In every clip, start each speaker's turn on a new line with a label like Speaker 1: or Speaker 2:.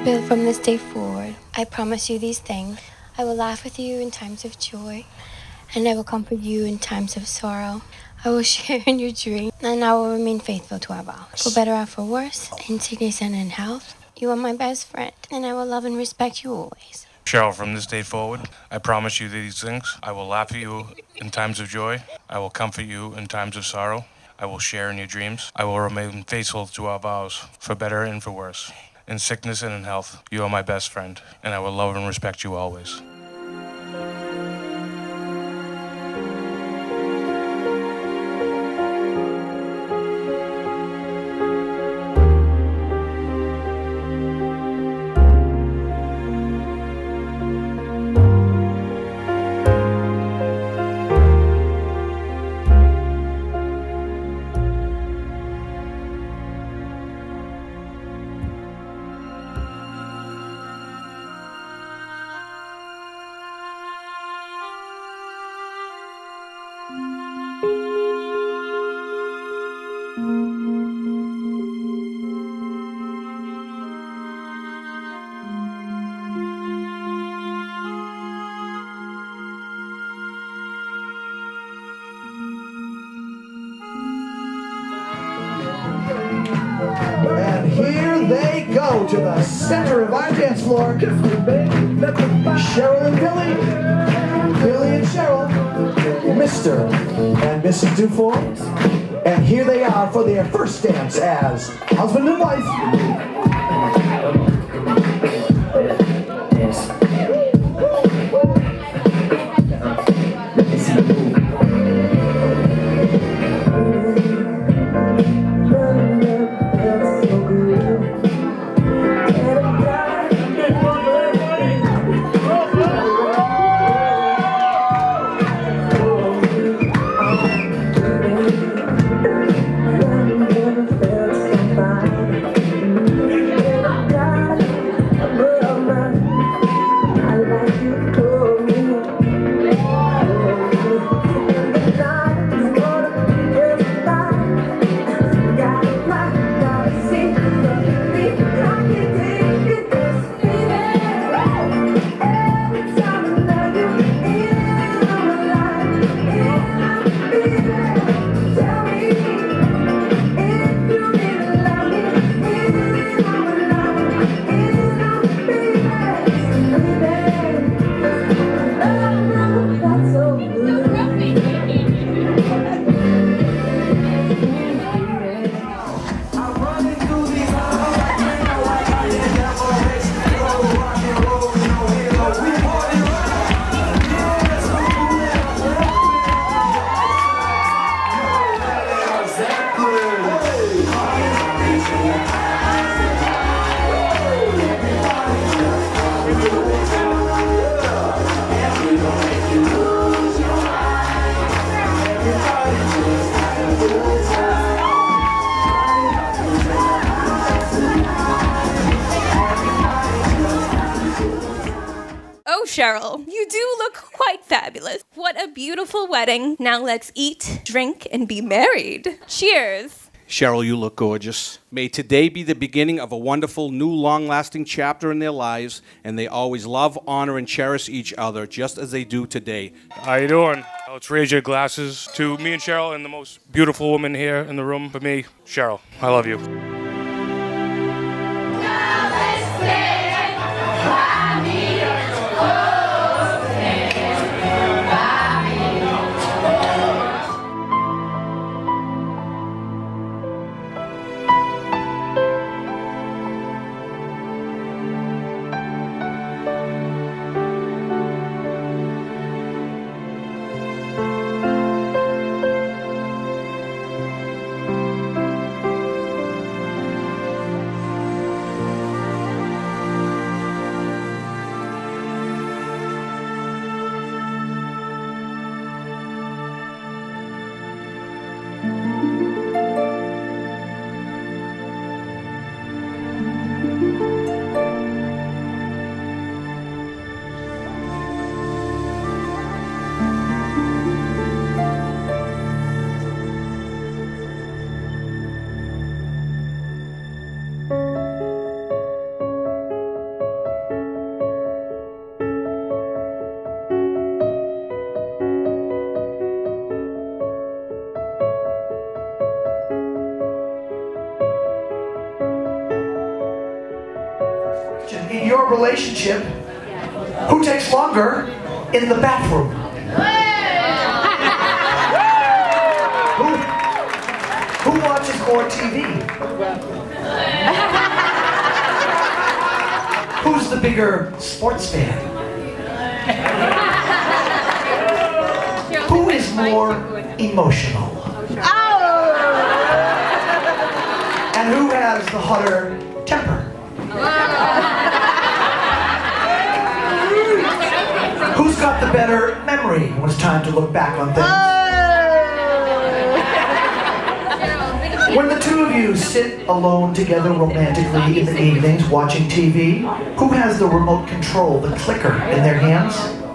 Speaker 1: Bill, from this day forward, I promise you these things. I will laugh with you in times of joy, and I will comfort you in times of sorrow. I will share in your dreams, and I will remain faithful to our vows. For better or for worse, in sickness and in health, you are my best friend, and I will love and respect you always.
Speaker 2: Cheryl, from this day forward, I promise you these things. I will laugh at you in times of joy. I will comfort you in times of sorrow. I will share in your dreams. I will remain faithful to our vows, for better and for worse. In sickness and in health, you are my best friend, and I will love and respect you always.
Speaker 3: And here they go to the center of our dance floor. Cheryl and Billy. Billy and Cheryl. Mr. and Mrs. Dufour. And here they are for their first dance as husband and wife.
Speaker 4: Cheryl, you do look quite fabulous. What a beautiful wedding. Now let's eat, drink, and be married. Cheers.
Speaker 5: Cheryl, you look gorgeous. May today be the beginning of a wonderful, new, long-lasting chapter in their lives, and they always love, honor, and cherish each other, just as they do today.
Speaker 2: How you doing? Let's raise your glasses to me and Cheryl and the most beautiful woman here in the room. For me, Cheryl. I love you.
Speaker 3: your relationship, who takes longer in the bathroom? Who watches more TV? Who's the bigger sports fan? Who is more emotional? And who has the hotter temper? Who's got the better memory when it's time to look back on things? When the two of you sit alone together romantically in the evenings watching TV, who has the remote control, the clicker, in their hands?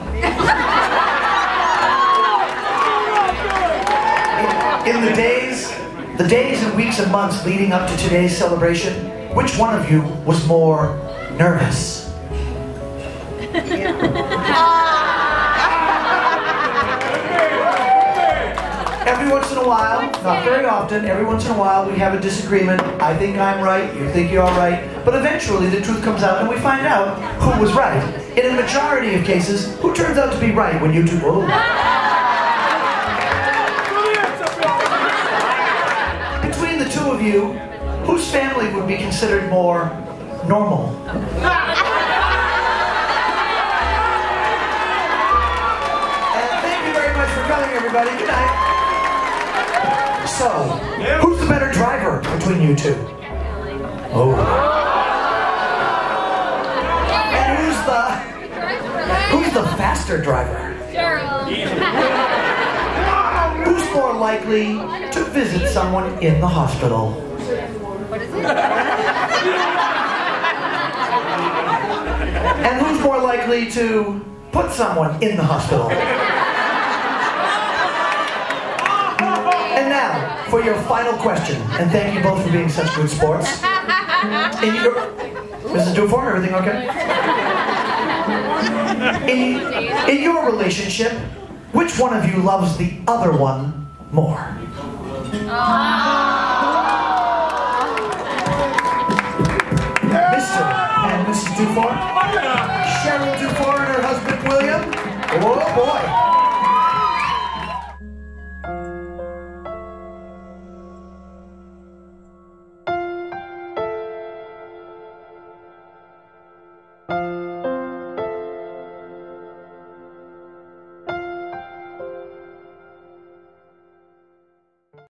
Speaker 3: In the days and weeks and months leading up to today's celebration, which one of you was more nervous? Every once in a while, not very often, every once in a while we have a disagreement. I think I'm right, you think you're right. But eventually the truth comes out and we find out who was right. In a majority of cases, who turns out to be right when you two... Oh. Between the two of you, whose family would be considered more normal? And thank you very much for coming, everybody. Good night. So, who's the better driver between you two? Oh. And who's the faster driver? Who's more likely to visit someone in the hospital? And who's more likely to put someone in the hospital? And now, for your final question, and thank you both for being such good sports. Mrs. Dufour, everything okay? In your relationship, which one of you loves the other one more? Mr. and Mrs. Dufour, Cheryl Dufour and her husband William. Oh boy.